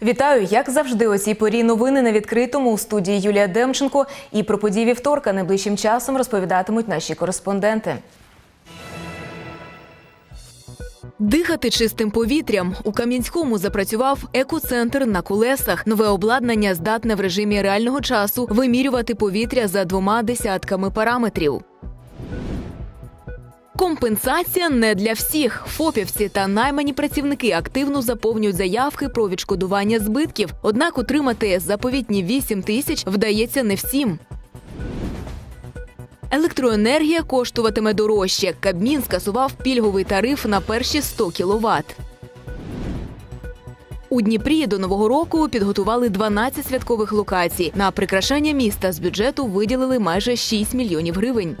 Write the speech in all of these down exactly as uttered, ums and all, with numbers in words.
Вітаю, як завжди, о цій порі новини на відкритому. У студії Юлія Демченко. І про події вівторка найближчим часом розповідатимуть наші кореспонденти. Дихати чистим повітрям. У Кам'янському запрацював екоцентр на колесах. Нове обладнання здатне в режимі реального часу вимірювати повітря за двома десятками параметрів. Компенсація не для всіх. ФОПівці та наймані працівники активно заповнюють заявки про відшкодування збитків. Однак отримати заповітні вісім тисяч вдається не всім. Електроенергія коштуватиме дорожче. Кабмін скасував пільговий тариф на перші сто кіловат. У Дніпрі до Нового року підготували дванадцять святкових локацій. На прикрашання міста з бюджету виділили майже шість мільйонів гривень.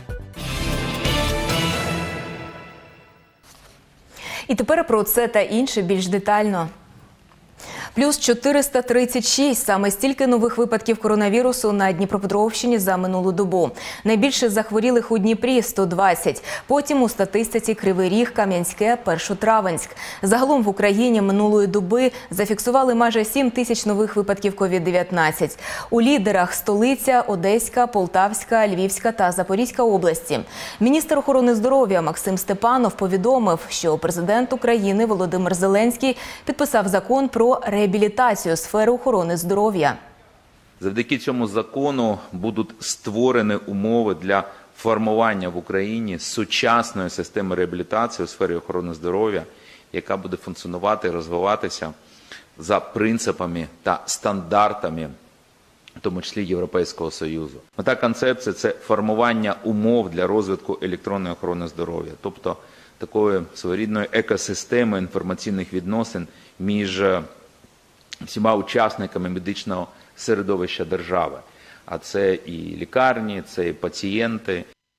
І тепер про це та інше більш детально. Плюс чотириста тридцять шість – саме стільки нових випадків коронавірусу на Дніпропетровщині за минулу добу. Найбільше захворілих у Дніпрі – сто двадцять. Потім у статистиці Кривий Ріг, Кам'янське, Першотравенськ. Загалом в Україні минулої доби зафіксували майже сім тисяч нових випадків ковід дев'ятнадцять. У лідерах – столиця, Одеська, Полтавська, Львівська та Запорізька області. Міністр охорони здоров'я Максим Степанов повідомив, що президент України Володимир Зеленський підписав закон про реабілітацію. реабілітацію сфери охорони здоров'я. Завдяки цьому закону будуть створені умови для формування в Україні сучасної системи реабілітації у сфері охорони здоров'я, яка буде функціонувати і розвиватися за принципами та стандартами, в тому числі Європейського Союзу. Мета концепції – це формування умов для розвитку електронної охорони здоров'я, тобто такої своєрідної екосистеми інформаційних відносин між всіма учасниками медичного середовища держави. А це і лікарні, це і пацієнти.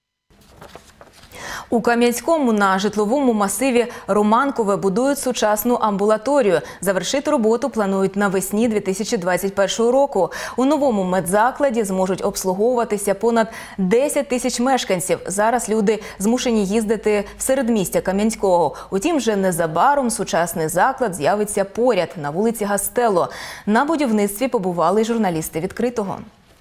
У Кам'янському на житловому масиві Романкове будують сучасну амбулаторію. Завершити роботу планують навесні дві тисячі двадцять першого року. У новому медзакладі зможуть обслуговуватися понад десять тисяч мешканців. Зараз люди змушені їздити в середмістя Кам'янського. Утім, вже незабаром сучасний заклад з'явиться поряд, на вулиці Гастелло. На будівництві побували журналісти «Відкритого».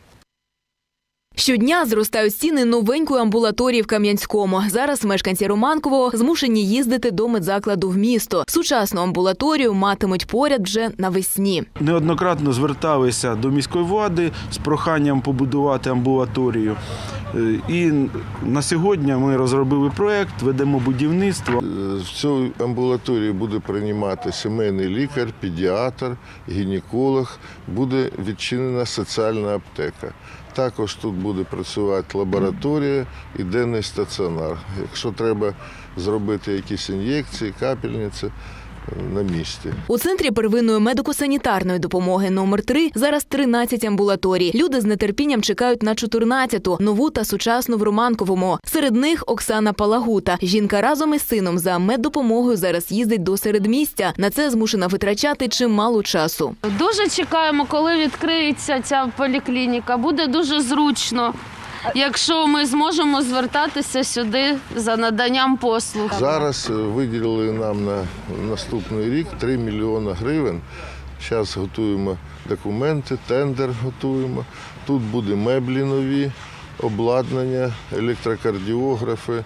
Щодня зростають ціни новенької амбулаторії в Кам'янському. Зараз мешканці Романкового змушені їздити до медзакладу в місто. Сучасну амбулаторію матимуть поряд вже навесні. Неоднократно зверталися до міської влади з проханням побудувати амбулаторію. І на сьогодні ми розробили проєкт, ведемо будівництво. В цій амбулаторії буде приймати сімейний лікар, педіатр, гінеколог, буде відчинена соціальна аптека. Також тут буде працювати лабораторія і денний стаціонар. Якщо треба зробити якісь ін'єкції, капельниці, на місці. У центрі первинної медико-санітарної допомоги номер три зараз тринадцять амбулаторій. Люди з нетерпінням чекають на чотирнадцяту, нову та сучасну в Романковому. Серед них Оксана Палагута. Жінка разом із сином за меддопомогою зараз їздить до середмістя. На це змушена витрачати чимало часу. Дуже чекаємо, коли відкриється ця поліклініка. Буде дуже зручно, якщо ми зможемо звертатися сюди за наданням послуг. Зараз виділили нам на наступний рік три мільйони гривень. Зараз готуємо документи, тендер готуємо. Тут буде меблі нові, обладнання, електрокардіографи,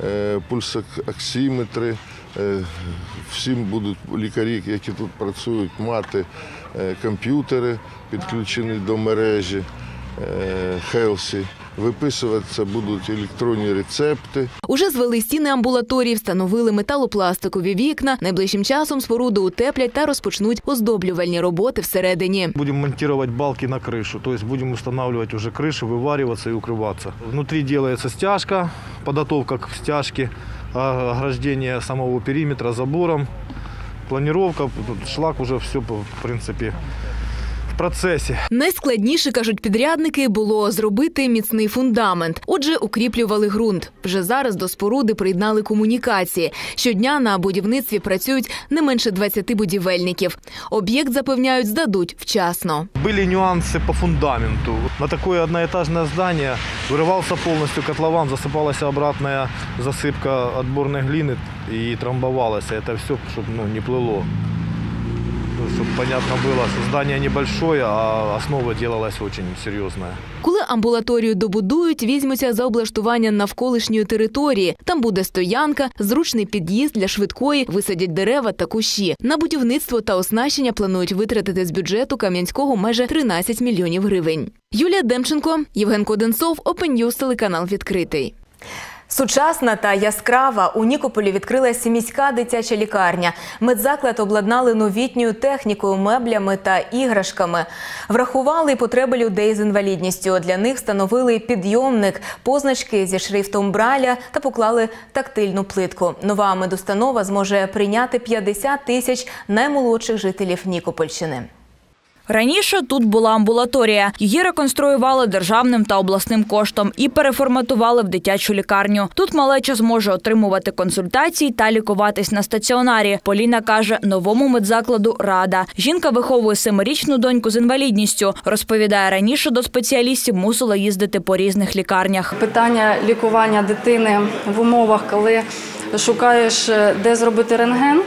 пульсоксиметри. Всім будуть лікарі, які тут працюють, мати комп'ютери, підключені до мережі Хелсі. Виписуватися будуть електронні рецепти. Уже звели стіни амбулаторії, встановили металопластикові вікна. Найближчим часом споруду утеплять та розпочнуть оздоблювальні роботи всередині. Будемо монтувати балки на кришу, тобто будемо встановлювати вже кришу, виварюватися і укриватися. Внутрі робиться стяжка, підготовка к стяжці, ограждення самого периметра забором, планіровка, шлак вже все, в принципі, процесі. Найскладніше, кажуть підрядники, було зробити міцний фундамент. Отже, укріплювали ґрунт. Вже зараз до споруди приєднали комунікації. Щодня на будівництві працюють не менше двадцяти будівельників. Об'єкт, запевняють, здадуть вчасно. Були нюанси по фундаменту. На таке одноетажне здання виривався повністю котлован, засипалася обратна засипка відборної глини і трамбувалася. Це все, щоб ну, не плило. чтобы понятно было, что здание небольшое, а основа делалась очень серьезная. Коли амбулаторію добудують, візьмуться за облаштування навколишньої території. Там буде стоянка, зручний під'їзд для швидкої, висадять дерева та кущі. На будівництво та оснащення планують витратити з бюджету Кам'янського майже тринадцять мільйонів гривень. Юлія Демченко, Євген Коденцов, Open News, телеканал «Відкритий». Сучасна та яскрава у Нікополі відкрилася міська дитяча лікарня. Медзаклад обладнали новітньою технікою, меблями та іграшками. Врахували й потреби людей з інвалідністю. Для них встановили підйомник, позначки зі шрифтом Брайля та поклали тактильну плитку. Нова медустанова зможе прийняти п'ятдесят тисяч наймолодших жителів Нікопольщини. Раніше тут була амбулаторія. Її реконструювали державним та обласним коштом і переформатували в дитячу лікарню. Тут малеча зможе отримувати консультації та лікуватись на стаціонарі. Поліна каже, новому медзакладу рада. Жінка виховує семирічну доньку з інвалідністю. Розповідає, раніше до спеціалістів мусила їздити по різних лікарнях. Питання лікування дитини в умовах, коли шукаєш, де зробити рентген,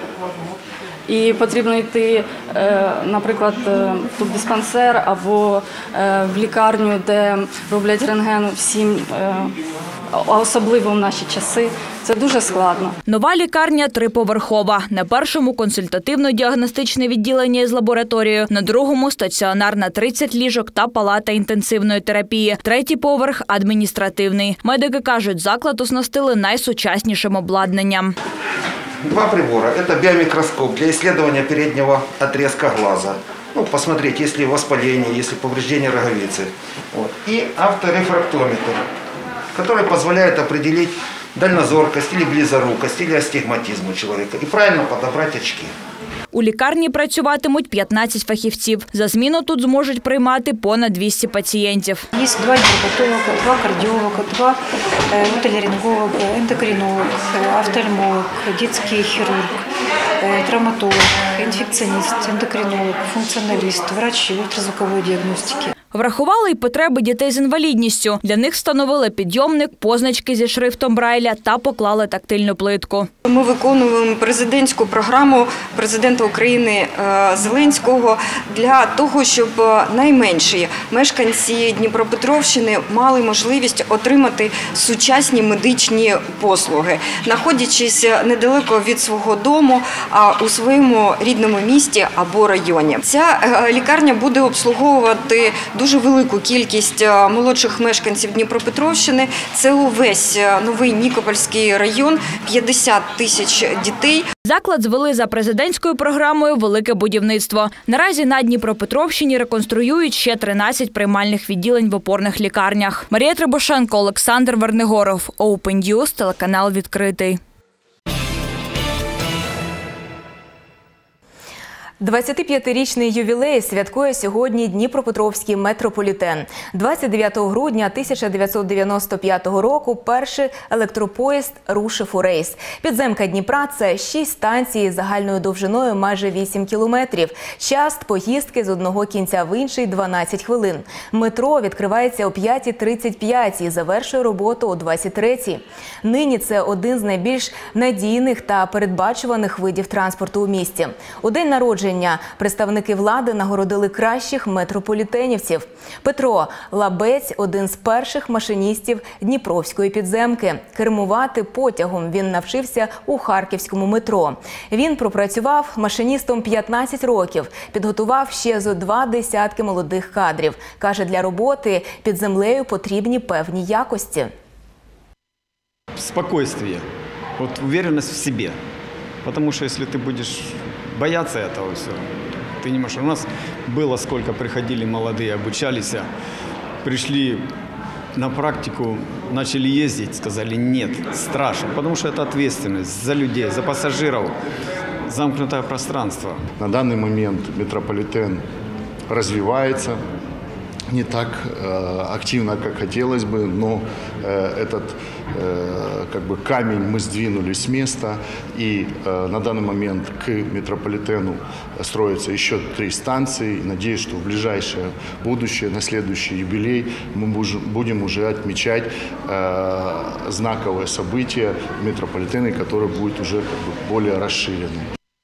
і потрібно йти, наприклад, в диспансер або в лікарню, де роблять рентген всім, особливо в наші часи. Це дуже складно. Нова лікарня триповерхова. На першому – консультативно-діагностичне відділення із лабораторією, на другому – стаціонар на тридцять ліжок та палата інтенсивної терапії. Третій поверх – адміністративний. Медики кажуть, заклад оснастили найсучаснішим обладнанням. Два прибора. Это биомикроскоп для исследования переднего отрезка глаза. Ну, посмотреть, есть ли воспаление, есть ли повреждение роговицы. Вот. И авторефрактометр, который позволяет определить дальнозоркость или близорукость, или астигматизм у человека и правильно подобрать очки. У лікарні працюватимуть п'ятнадцять фахівців. За зміну тут зможуть приймати понад двісті пацієнтів. Є два дерматолога, два кардіолога, два отоларинголога, ендокринолог, офтальмолог, дитячий хірург, травматолог, інфекціоніст, ендокринолог, функціоналіст, врач ультразвукової діагностики. Врахували й потреби дітей з інвалідністю. Для них встановили підйомник, позначки зі шрифтом Брайля та поклали тактильну плитку. Ми виконуємо президентську програму президента України Зеленського для того, щоб найменші мешканці Дніпропетровщини мали можливість отримати сучасні медичні послуги, знаходячись недалеко від свого дому, а у своєму рідному місті або районі. Ця лікарня буде обслуговувати дуже велику кількість молодших мешканців Дніпропетровщини. Це увесь новий Нікопольський район, п'ятдесят тисяч дітей. Заклад звели за президентською програмою «Велике будівництво». Наразі на Дніпропетровщині реконструюють ще тринадцять приймальних відділень в опорних лікарнях. Марія Требушенко, Олександр Вернигоров, Open News, телеканал «Відкритий». двадцятип'ятирічний ювілей святкує сьогодні Дніпропетровський метрополітен. двадцять дев'ятого грудня тисяча дев'ятсот дев'яносто п'ятого року перший електропоїзд рушив у рейс. Підземка Дніпра – це шість станцій загальною довжиною майже вісім кілометрів. Час поїздки з одного кінця в інший – дванадцять хвилин. Метро відкривається о п'ятій тридцять п'ять і завершує роботу о двадцять третій. Нині це один з найбільш надійних та передбачуваних видів транспорту у місті. У день народження представники влади нагородили кращих метрополітенівців. Петро Лабець – один з перших машиністів Дніпровської підземки. Кермувати потягом він навчився у харківському метро. Він пропрацював машиністом п'ятнадцять років, підготував ще зо два десятки молодих кадрів. Каже, для роботи під землею потрібні певні якості. Спокойствие, вот уверенность в себе. Потому что если ты будешь бояться этого всего, ты не можешь. У нас было сколько приходили молодые, обучались, пришли на практику, начали ездить, сказали нет, страшно, потому что это ответственность за людей, за пассажиров, замкнутое пространство. На данный момент метрополитен развивается. Не так э, активно, как хотелось бы, но э, этот э, как бы камень мы сдвинули с места, и э, на данный момент к метрополитену строятся еще три станции. Надеюсь, что в ближайшее будущее, на следующий юбилей, мы будем уже отмечать э, знаковое событие метрополитена, которое будет уже как бы более расширенным.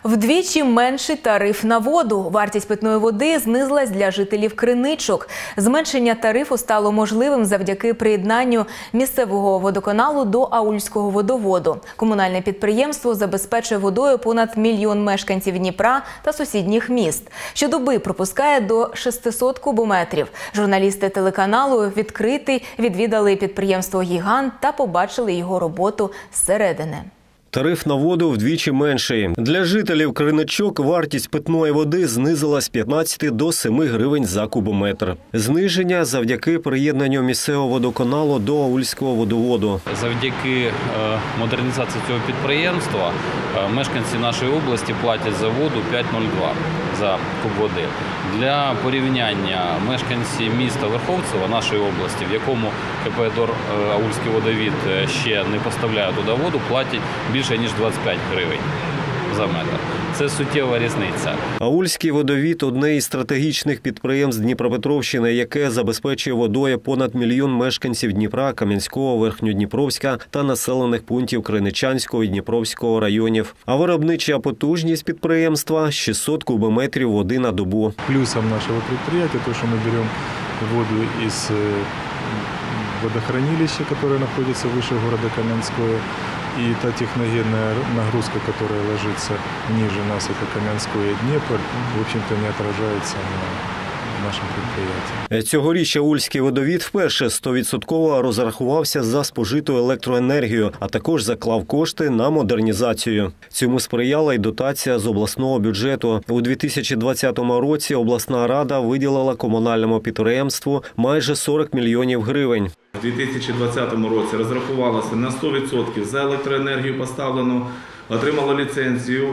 Вдвічі менший тариф на воду. Вартість питної води знизилась для жителів Криничок. Зменшення тарифу стало можливим завдяки приєднанню місцевого водоканалу до Аульського водоводу. Комунальне підприємство забезпечує водою понад мільйон мешканців Дніпра та сусідніх міст. Щодоби пропускає до шестисот кубометрів. Журналісти телеканалу «Відкритий» відвідали підприємство «Гігант» та побачили його роботу зсередини. Тариф на воду вдвічі менший. Для жителів Криничок вартість питної води знизилась з п'ятнадцяти до семи гривень за кубометр. Зниження завдяки приєднанню місцевого водоканалу до Аульського водоводу. Завдяки модернізації цього підприємства мешканці нашої області платять за воду п'ять нуль два за куб води. Для порівняння мешканці міста Верховцева, нашої області, в якому КП «Дор Аульський водовід» ще не поставляє туди воду, платять більше ніж двадцять п'ять гривень за метр. Це суттєва різниця. Аульський водовід – одне із стратегічних підприємств Дніпропетровщини, яке забезпечує водою понад мільйон мешканців Дніпра, Кам'янського, Верхньодніпровська та населених пунктів Криничанського і Дніпровського районів. А виробнича потужність підприємства – шістсот кубометрів води на добу. Плюсом нашого підприємства – те, що ми беремо воду із водохранилища, которое находится выше города Каменское, и та техногенная нагрузка, которая ложится ниже нас, это Каменское и Днепр, в общем-то не отражается на нашому підприємстві. Цьогоріч Аульський водовід вперше сто відсотків розрахувався за спожиту електроенергію, а також заклав кошти на модернізацію. Цьому сприяла й дотація з обласного бюджету. У дві тисячі двадцятому році обласна рада виділила комунальному підприємству майже сорок мільйонів гривень. У дві тисячі двадцятому році розрахувалося на сто відсотків за електроенергію поставлену, отримало ліцензію,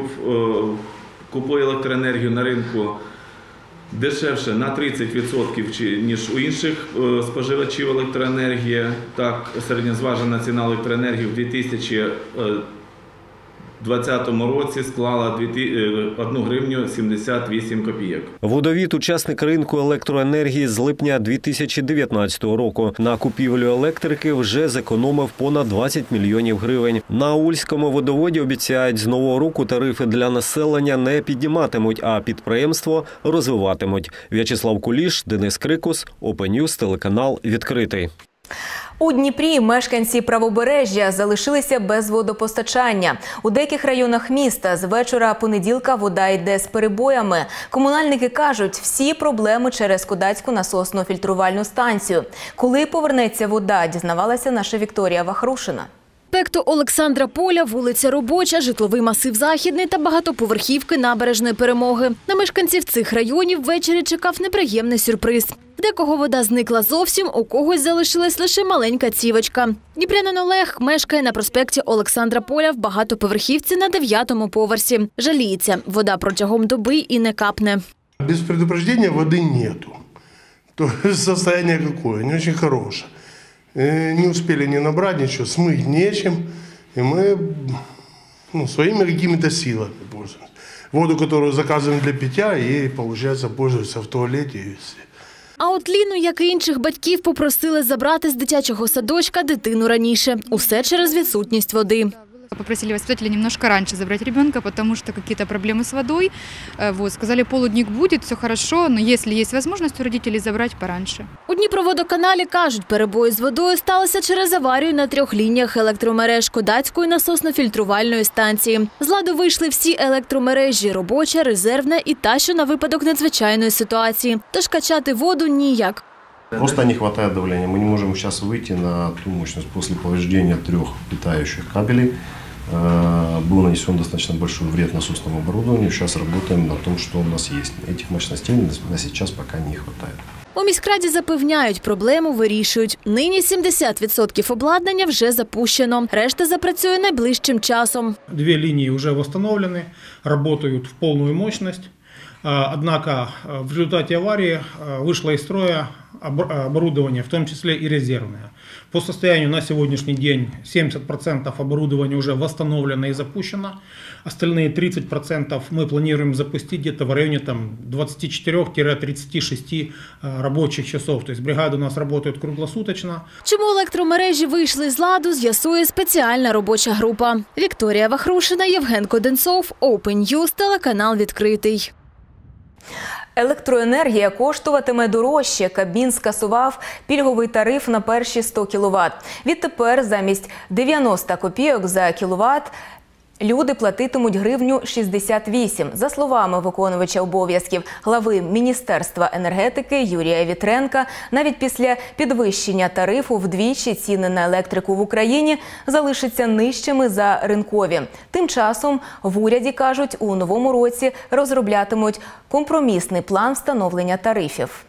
купує електроенергію на ринку дешевше на тридцять відсотків, ніж у інших споживачів електроенергії. Так, середньозважена ціна електроенергії в дві тисячі двадцятому році склала одну гривню сімдесят вісім копійок. Водовід – учасник ринку електроенергії з липня дві тисячі дев'ятнадцятого року. На купівлю електрики вже зекономив понад двадцять мільйонів гривень. На Аульському водоводі обіцяють, з нового року тарифи для населення не підніматимуть, а підприємство розвиватимуть. В'ячеслав Куліш, Денис Крикус, Open News, телеканал «Відкритий». У Дніпрі мешканці Правобережжя залишилися без водопостачання. У деяких районах міста з вечора понеділка вода йде з перебоями. Комунальники кажуть, всі проблеми через Кодацьку насосну фільтрувальну станцію. Коли повернеться вода, дізнавалася наша Вікторія Вахрушина. Проспекту Олександра Поля, вулиця Робоча, житловий масив Західний та багатоповерхівки Набережної Перемоги. На мешканців цих районів ввечері чекав неприємний сюрприз. В декого вода зникла зовсім, у когось залишилась лише маленька цівочка. Дніпрянин Олег мешкає на проспекті Олександра Поля в багатоповерхівці на дев'ятому поверсі. Жаліється, вода протягом доби і не капне. Без предупреждения воды нету. То состояние какое? Не очень хорошее. Не успели не набрать ничего, смыть нечем. И мы ну, своими какими-то силами пользуемся. Воду, которую заказываем для питья, ей, получается, пользуются в туалете. А от Ліну, як і інших батьків, попросили забрати з дитячого садочка дитину раніше. Усе через відсутність води. Попросили воспитателя немножко раньше забрать ребенка, потому что какие-то проблемы с водой. Вот, сказали, полудник будет, все хорошо, но если есть возможность у родителей забрать пораньше. У Дніпроводоканалі кажуть, перебої з водою сталися через аварію на трьох лініях електромереж Кодацької насосно-фільтрувальної станції. З ладу вийшли всі електромережі – робоча, резервна і та, що на випадок надзвичайної ситуації. Тож качати воду ніяк. Просто не хватает давления. Мы не можем сейчас выйти на ту мощность. После повреждения трех питающих кабелей был нанесен достаточно большой вред насосному оборудованию. Сейчас работаем на том, что у нас есть. Этих мощностей на сейчас пока не хватает. У міськраді запевняють, проблему вирішують. Нині сімдесят відсотків обладнання вже запущено. Решта запрацює найближчим часом. Дві лінії вже встановлені, працюють в повну мощність. Однако в результате аварии вышло из строя оборудование, в том числе и резервное. По состоянию на сегодняшний день семьдесят процентов оборудования уже восстановлено и запущено. Остальные тридцать процентов мы планируем запустить где-то в районе там, двадцати четырёх — тридцати шести рабочих часов. То есть бригады у нас работают круглосуточно. Чому електромережі вийшли з ладу, з'ясує спеціальна робоча група. Вікторія Вахрушина, Євген Коденцов, Open News, телеканал «Відкритий». Електроенергія коштуватиме дорожче. Кабмін скасував пільговий тариф на перші сто кіловат. Відтепер замість дев'яноста копійок за кіловат люди платитимуть гривню шістдесят вісім. За словами виконувача обов'язків глави Міністерства енергетики Юрія Вітренка, навіть після підвищення тарифу вдвічі ціни на електрику в Україні залишаться нижчими за ринкові. Тим часом в уряді, кажуть, у новому році розроблятимуть компромісний план встановлення тарифів.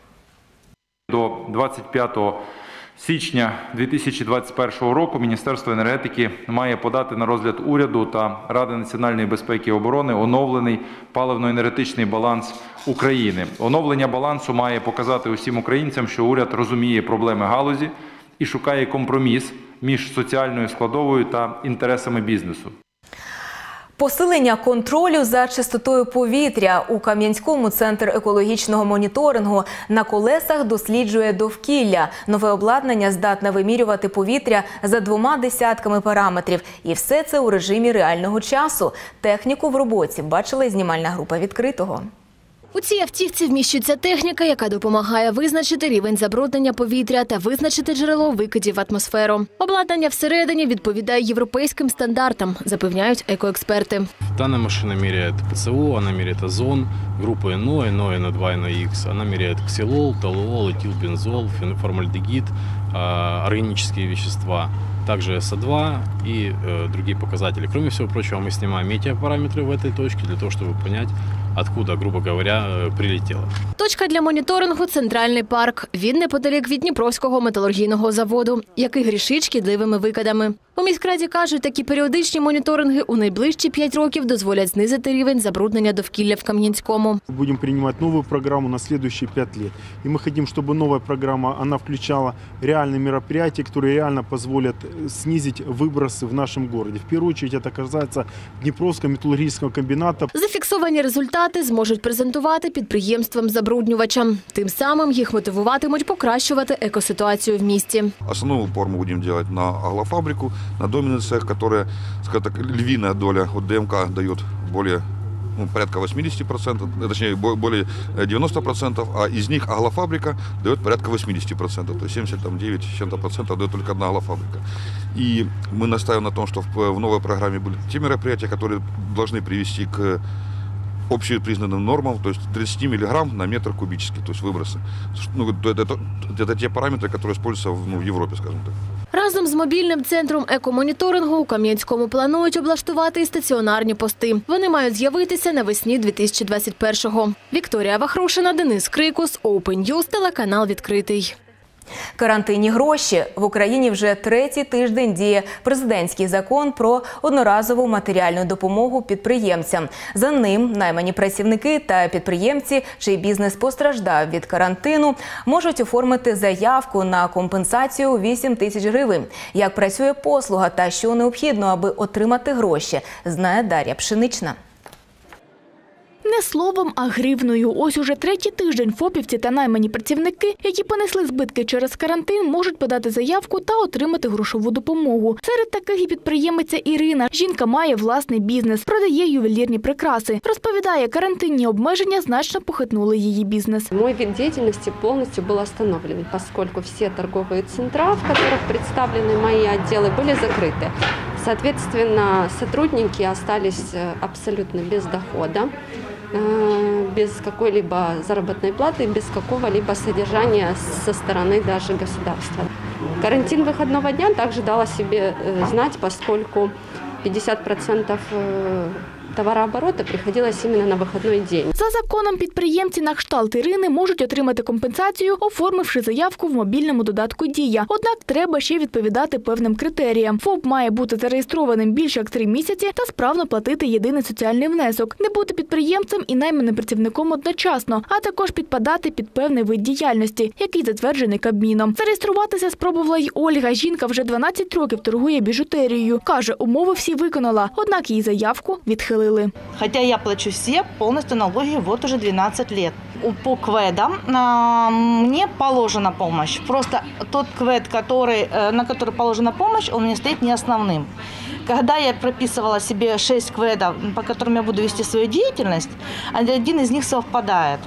До двадцять п'ятого січня дві тисячі двадцять першого року Міністерство енергетики має подати на розгляд уряду та Ради національної безпеки і оборони оновлений паливно-енергетичний баланс України. Оновлення балансу має показати усім українцям, що уряд розуміє проблеми галузі і шукає компроміс між соціальною складовою та інтересами бізнесу. Посилення контролю за чистотою повітря. У Кам'янському центр екологічного моніторингу на колесах досліджує довкілля. Нове обладнання здатне вимірювати повітря за двома десятками параметрів. І все це у режимі реального часу. Техніку в роботі бачила і знімальна група «Відкритого». У цій автівці вміщується техніка, яка допомагає визначити рівень забруднення повітря та визначити джерело викидів в атмосферу. Обладнання всередині відповідає європейським стандартам, запевняють екоексперти. Дана машина меряет ПЦО, вона меряет озон, группы НО, НО, эн два, эн икс. Она меряет ксилол, толуол, этилбензол, формальдегид, органические вещества. Также эс о два и э, другие показатели. Кроме всего прочего, мы снимаем метеопараметры в этой точке для того, чтобы понять, откуда, грубо говоря, э, прилетело. Точка для моніторингу – Центральний парк. Він неподалік від Дніпровського металургійного заводу, який грішить шкідливими викидами. У міськраді кажуть, такі періодичні моніторинги у найближчі п'ять років дозволять знизити рівень забруднення довкілля в Кам'янському. Будемо приймати нову програму на наступні п'ять років. І ми хочемо, щоб нова програма вона включала реальні мероприятия, які реально дозволять снизить выбросы в нашем городе. В первую очередь это касается Дніпровського металургійного комбіната. Зафіксовані результати зможуть презентувати підприємствам-забруднювачам. Тим самим їх мотивуватимуть покращувати екоситуацію в місті. Основной упор мы будем делать на аглофабрику, на доменный цех, которая, скажем так, львиная доля от ДМК дает более ну, порядка восьмидесяти процентов, точнее более девяноста процентов, а из них аглофабрика дает порядка восьмидесяти процентов, то есть семьдесят девять с чем-то процентов дает только одна аглофабрика. И мы настаиваем на том, что в новой программе будут те мероприятия, которые должны привести к общепризнанным нормам, то есть тридцать миллиграмм на метр кубический, то есть выбросы. Ну, это, это, это те параметры, которые используются в, ну, в Европе, скажем так. Разом з мобільним центром екомоніторингу у Кам'янському планують облаштувати і стаціонарні пости. Вони мають з'явитися навесні дві тисячі двадцять першого. Вікторія Вахрушина, Денис Крикус, Open News, телеканал «Відкритий». Карантинні гроші. В Україні вже третій тиждень діє президентський закон про одноразову матеріальну допомогу підприємцям. За ним наймані працівники та підприємці, чий бізнес постраждав від карантину, можуть оформити заявку на компенсацію у вісім тисяч гривень. Як працює послуга та що необхідно, аби отримати гроші, знає Дар'я Пшенична. Не словом, а гривною. Ось уже третій тиждень фопівці та наймані працівники, які понесли збитки через карантин, можуть подати заявку та отримати грошову допомогу. Серед таких і підприємиця Ірина. Жінка має власний бізнес, продає ювелірні прикраси. Розповідає, карантинні обмеження значно похитнули її бізнес. Мой вид деятельности полностью был остановлен, поскольку все торговые центра, в которых представлены мои отделы, были закрыты. Соответственно, сотрудники остались абсолютно без дохода, без какой-либо заработной платы, без какого-либо содержания со стороны даже государства. Карантин выходного дня также дал о себе знать, поскольку пятьдесят процентов товарооборота приходилось именно на выходной день. За законом підприємці на кшталт Ірини можуть отримати компенсацію, оформивши заявку в мобільному додатку «Дія». Однак треба ще відповідати певним критеріям. ФОП має бути зареєстрованим більше як три місяці та справно платити єдиний соціальний внесок, не бути підприємцем і найманим працівником одночасно, а також підпадати під певний вид діяльності, який затверджений Кабміном. Зареєструватися спробувала й Ольга. Жінка вже дванадцять років торгує біжутерією. Каже, умови всі виконала, однак її заявку відхилили. Хотя я плачу все полностью налоги вот уже двенадцать лет. По КВЭДам а, мне положена помощь. Просто тот КВЭД, который, на который положена помощь, он мне стоит не основным. Когда я прописывала себе шесть КВЭДов, по которым я буду вести свою деятельность, один из них совпадает.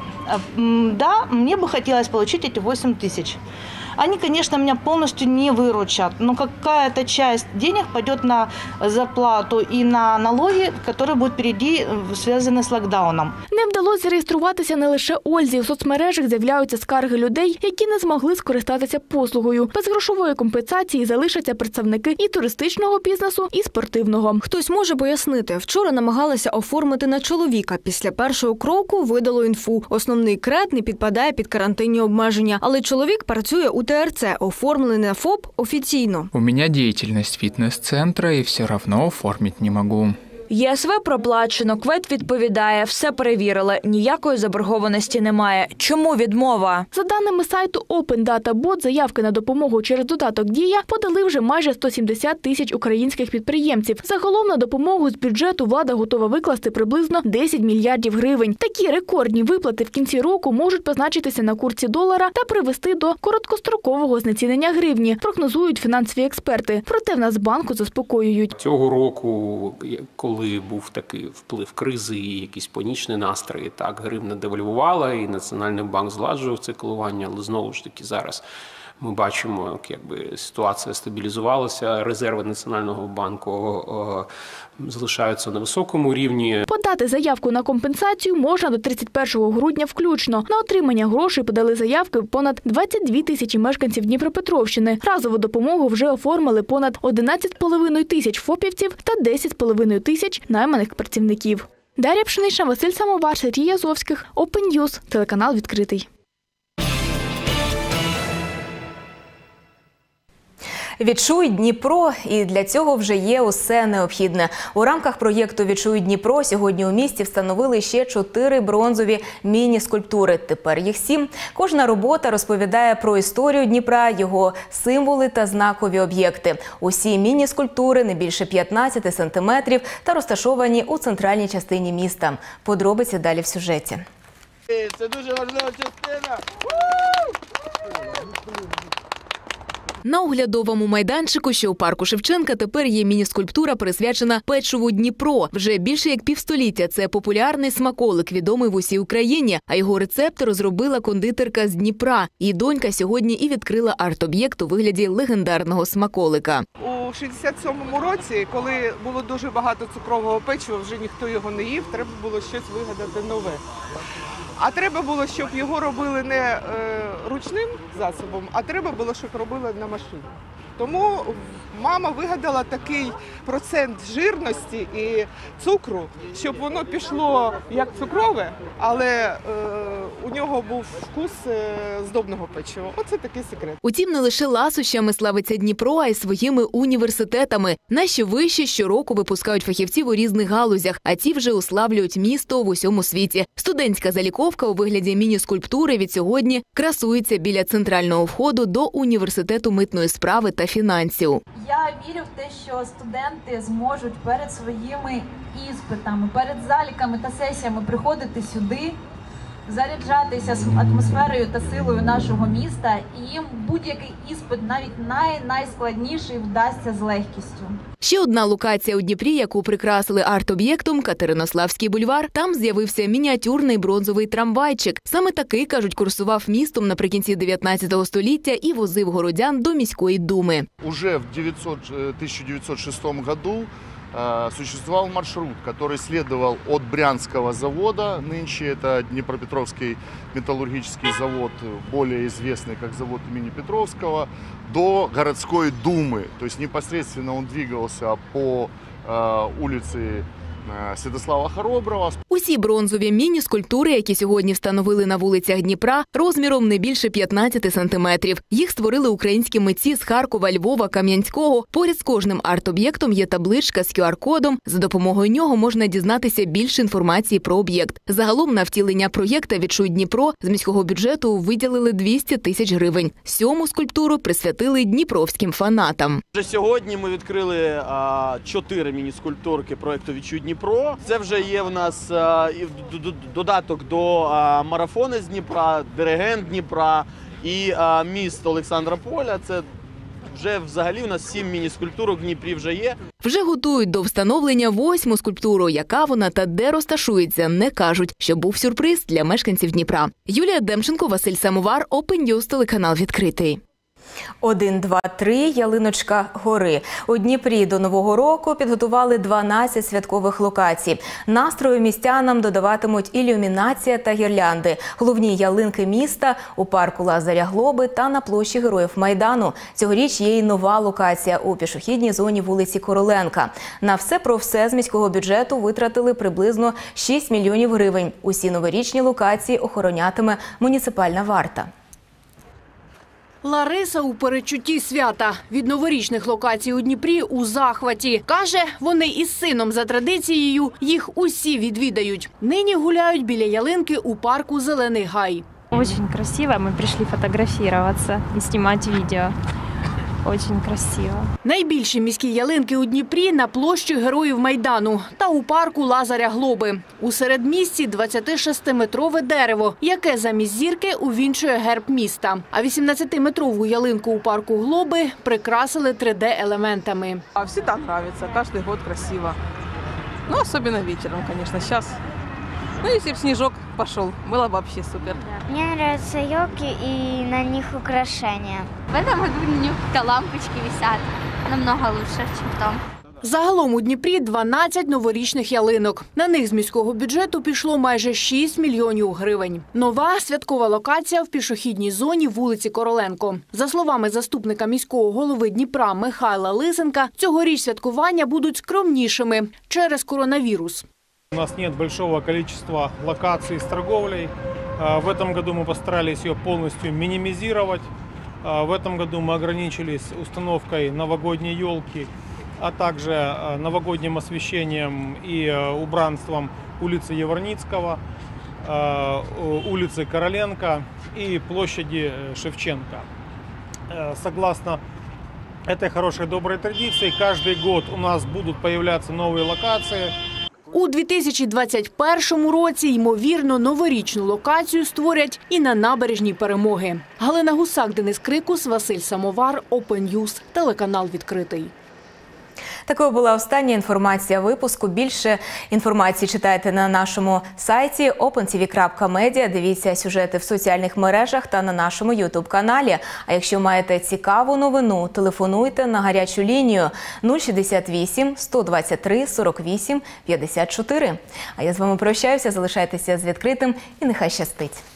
Да, мне бы хотелось получить эти восемь тысяч. Они, конечно, меня полностью не выручат, но какая-то часть денег пойдет на зарплату и на налоги, которые будут впереди связаны с локдауном. Не вдалося зареєструватися не лише Ользі. У соцмережах з'являються скарги людей, які не змогли скористатися послугою. Без грошової компенсації залишаться представники і туристичного бізнесу, і спортивного. Хтось може пояснити. Вчора намагалася оформити на чоловіка. Після першого кроку видало інфу. Основний КРЕД не підпадає під карантинні обмеження. Але чоловік працює у ТРЦ, оформлений на ФОП офіційно. У меня деятельность фитнес-центра, и все равно оформить не могу. ЄСВ проплачено, КВЕД відповідає, все перевірили, ніякої заборгованості немає. Чому відмова? За даними сайту Open Data Bot, заявки на допомогу через додаток «Дія» подали вже майже сто сімдесят тисяч українських підприємців. Загалом на допомогу з бюджету влада готова викласти приблизно десять мільярдів гривень. Такі рекордні виплати в кінці року можуть позначитися на курсі долара та привести до короткострокового знецінення гривні, прогнозують фінансові експерти. Проте в Нацбанку заспокоюють. Цього року, коли Коли був такий вплив кризи і якісь панічні настрої, так, гривня девальвувала, і Національний банк зладжував це коливання, але знову ж таки зараз ми бачимо, якби ситуація стабілізувалася, резерви Національного банку о, залишаються на високому рівні. Подати заявку на компенсацію можна до тридцять першого грудня включно. На отримання грошей подали заявки понад двадцять дві тисячі мешканців Дніпропетровщини. Разову допомогу вже оформили понад одинадцять з половиною тисяч ФОПівців та десять з половиною тисяч найманих працівників. Дар'я Пшенична, Василь Самовар, Сергій Язовських, Open News, телеканал «Відкритий». «Відчуй Дніпро» – і для цього вже є усе необхідне. У рамках проєкту «Відчуй Дніпро» сьогодні у місті встановили ще чотири бронзові міні-скульптури. Тепер їх сім. Кожна робота розповідає про історію Дніпра, його символи та знакові об'єкти. Усі міні-скульптури не більше п'ятнадцяти сантиметрів та розташовані у центральній частині міста. Подробиці далі в сюжеті. Це дуже важлива частина. На оглядовому майданчику, що у парку Шевченка, тепер є міні-скульптура, присвячена печиву Дніпро. Вже більше як півстоліття це популярний смаколик, відомий в усій Україні, а його рецепт розробила кондитерка з Дніпра. Її донька сьогодні і відкрила арт-об'єкт у вигляді легендарного смаколика. У шістдесят сьомому році, коли було дуже багато цукрового печива, вже ніхто його не їв, треба було щось вигадати нове. А треба було, щоб його робили не е, ручним засобом, а треба було, щоб робили на машині. Тому мама вигадала такий процент жирності і цукру, щоб воно пішло як цукрове, але е, у нього був вкус е, здобного печива. Оце такий секрет. Утім, не лише ласощами славиться Дніпро, а й своїми університетами. Наші виші щороку випускають фахівців у різних галузях, а ті вже уславлюють місто в усьому світі. Студентська заліковка у вигляді міні-скульптури від сьогодні красується біля центрального входу до університету митної справи та фінансів. Я вірю в те, що студенти зможуть перед своїми іспитами, перед заліками та сесіями приходити сюди, заряджатися атмосферою та силою нашого міста, і їм будь-який іспит, навіть най-найскладніший, вдасться з легкістю. Ще одна локація у Дніпрі, яку прикрасили арт-об'єктом – Катеринославський бульвар. Там з'явився мініатюрний бронзовий трамвайчик. Саме такий, кажуть, курсував містом наприкінці дев'ятнадцятого століття і возив городян до міської думи. Уже в тысяча девятьсот шестом году существовал маршрут, который следовал от Брянского завода, нынче это Днепропетровский металлургический завод, более известный как завод имени Петровского, до городской думы. То есть непосредственно он двигался по улице Святослава Хороброва. Усі бронзові міні-скульптури, які сьогодні встановили на вулицях Дніпра, розміром не більше п'ятнадцяти сантиметрів. Їх створили українські митці з Харкова, Львова, Кам'янського. Поряд з кожним арт-об'єктом є табличка з ку ар кодом. За допомогою нього можна дізнатися більше інформації про об'єкт. Загалом на втілення проєкта «Відчуй Дніпро» з міського бюджету виділили двісті тисяч гривень. Сьому скульптуру присвятили дніпровським фанатам. Вже сьогодні ми відкрили а, чотири міні-скульптурки проєкту «Відчуй Дніпро». Це вже є в нас а, додаток до а, марафону з Дніпра, диригент Дніпра і а, міст Олександра Поля. Це вже взагалі у нас сім міні-скульптурок в Дніпрі вже є. Вже готують до встановлення восьму скульптуру. Яка вона та де розташується, не кажуть, що був сюрприз для мешканців Дніпра. Юлія Демченко, Василь Самовар, Open News, телеканал «Відкритий». Один, два, три, ялиночка гори. У Дніпрі до Нового року підготували дванадцять святкових локацій. Настрою містянам додаватимуть ілюмінація та гірлянди. Головні ялинки міста у парку Лазаря Глоби та на площі Героїв Майдану. Цьогоріч є й нова локація у пішохідній зоні вулиці Короленка. На все про все з міського бюджету витратили приблизно шість мільйонів гривень. Усі новорічні локації охоронятиме муніципальна варта. Лариса у передчутті свята. Від новорічних локацій у Дніпрі у захваті. Каже, вони із сином за традицією їх усі відвідають. Нині гуляють біля ялинки у парку «Зелений гай». Дуже красиво. Ми прийшли фотографуватися і знімати відео. Дуже красиво. Найбільші міські ялинки у Дніпрі на площі Героїв Майдану та у парку Лазаря Глоби. У середмісті двадцятишестиметрове дерево, яке замість зірки увінчує герб міста. А вісімнадцятиметрову ялинку у парку Глоби прикрасили три де-елементами. А всі так подобається, кожен рік красиво. Ну, особливо вечором, звісно, зараз. Ну, если бы снежок пошел, было бы вообще супер. Мне нравятся елки и на них украшения. В этом году на них лампочки висят. Намного лучше, чем в том. Загалом у Дніпрі дванадцять новорічних ялинок. На них з міського бюджету пішло майже шість мільйонів гривень. Нова святкова локація в пішохідній зоні вулиці Короленко. За словами заступника міського голови Дніпра Михайла Лисенка, цьогоріч святкування будуть скромнішими через коронавірус. У нас нет большого количества локаций с торговлей. В этом году мы постарались ее полностью минимизировать. В этом году мы ограничились установкой новогодней елки, а также новогодним освещением и убранством улицы Яворницкого, улицы Короленко и площади Шевченко. Согласно этой хорошей доброй традиции, каждый год у нас будут появляться новые локации. У дві тисячі двадцять першому році, ймовірно, новорічну локацію створять і на набережній Перемоги. Галина Гусак, Денис Крикус, Василь Самовар, Open News, телеканал «Відкритий». Такою була остання інформація випуску. Більше інформації читайте на нашому сайті опен ті ві крапка медіа. Дивіться сюжети в соціальних мережах та на нашому ютуб-каналі. А якщо маєте цікаву новину, телефонуйте на гарячу лінію нуль шістдесят вісім сто двадцять три сорок вісім п'ятдесят чотири. А я з вами прощаюся, залишайтеся з відкритим і нехай щастить.